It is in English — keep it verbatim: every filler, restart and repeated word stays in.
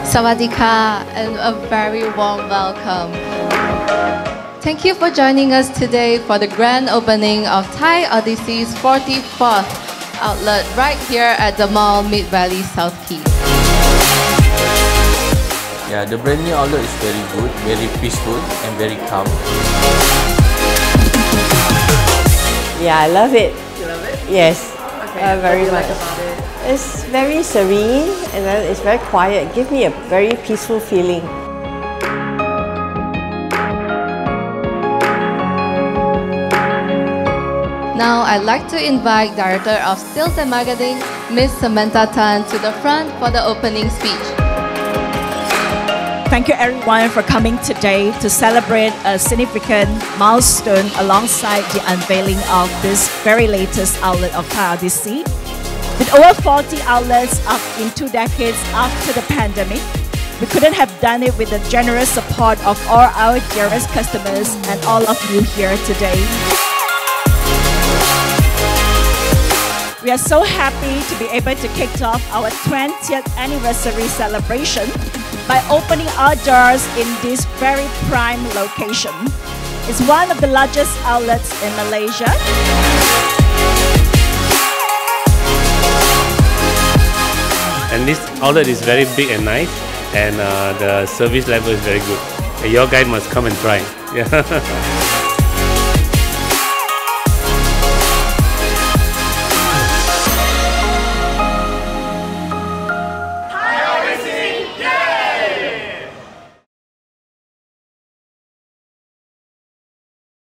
Sawadika, and a very warm welcome. Thank you for joining us today for the grand opening of Thai Odyssey's forty-fourth outlet right here at the mall Mid-Valley South Quay. Yeah, the brand new outlet is very good, very peaceful and very calm. Yeah, I love it. You love it? Yes, Okay, uh, very what do you much. like about it? It's very serene and then it's very quiet. Give me a very peaceful feeling. Now, I'd like to invite Director of Sales and Marketing, Miz Samantha Tan, to the front for the opening speech. Thank you everyone for coming today to celebrate a significant milestone alongside the unveiling of this very latest outlet of Thai Odyssey. With over forty outlets up in two decades after the pandemic, we couldn't have done it with the generous support of all our dearest customers and all of you here today. We are so happy to be able to kick off our twentieth anniversary celebration by opening our doors in this very prime location. It's one of the largest outlets in Malaysia. And this outlet is very big and nice, and uh, the service level is very good. Your guy must come and try. Yeah.